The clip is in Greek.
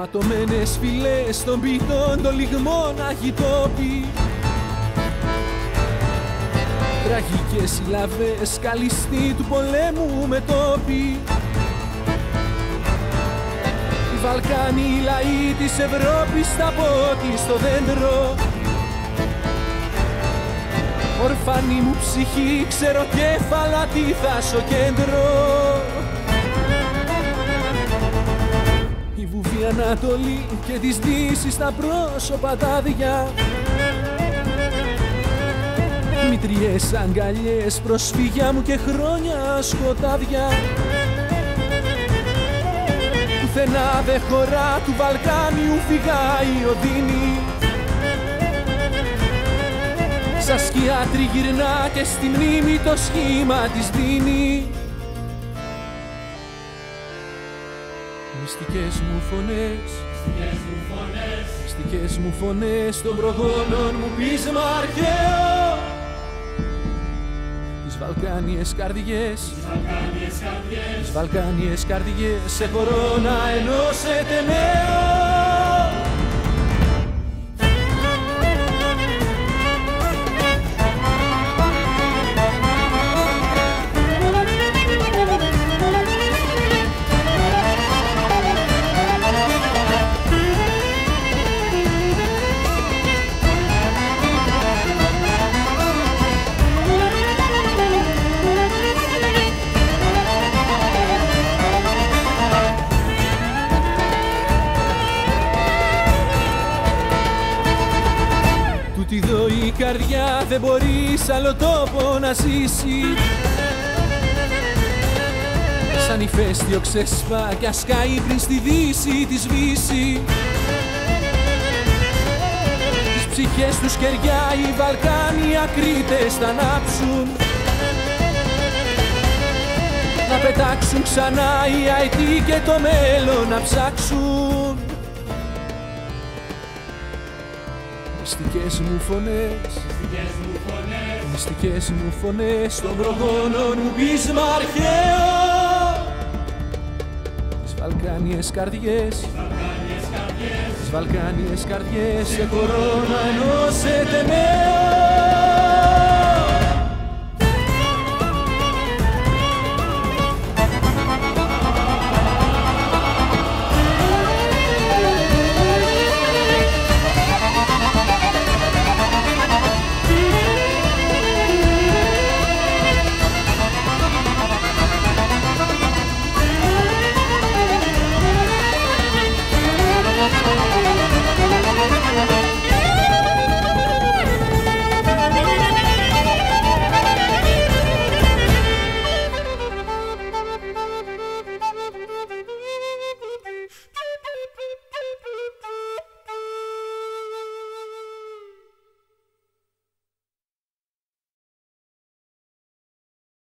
ματωμένες φυλές των ποιητών των λιγμών αγιτόπι. Τραγικές συλλαβές, καλυστή του πολέμου με τόπι. Οι Βαλκάνοι, οι λαοί της Ευρώπης, τα πότη στο δέντρο. Ορφανή μου ψυχή, ξέρω κέφαλα τι θα στο κέντρο. Η βουβή Ανατολή και της Δύσης στα πρόσωπα τα αδειά. Μητριές αγκαλιές, προσφύγια μου και χρόνια σκοτάδια. Πουθενά δε χωρά του Βαλκάνιου φυγάει η οδύνη. Σαν σκιά τριγυρνά και στη μνήμη το σχήμα της δίνει. Μυστικές μου φωνές, μυστικές μου φωνές των προγόνων μου πείσμα αρχαίο. Τις Βαλκάνιες καρδιές, τις Βαλκάνιες καρδιές σε χωρώ να ενώσετε νέο. Τούτη εδώ η καρδιά δεν μπορεί σ' άλλο τόπο να ζήσει. Σαν ηφαίστειο ξεσπά κι ασκάει πριν στη δύση τη σβήσει. Τις ψυχές τους κεριά οι Βαλκάνοι ακρίτες θα ανάψουν. Να πετάξουν ξανά οι αετοί και το μέλλον να ψάξουν. Μυστικές μου φωνές, μυστικές μου φωνές των προγόνων μου πείσμα αρχαίο. Τις Βαλκάνιες καρδιές, τις Βαλκάνιες καρδιές σε χωρώ να ενώσετε νέο.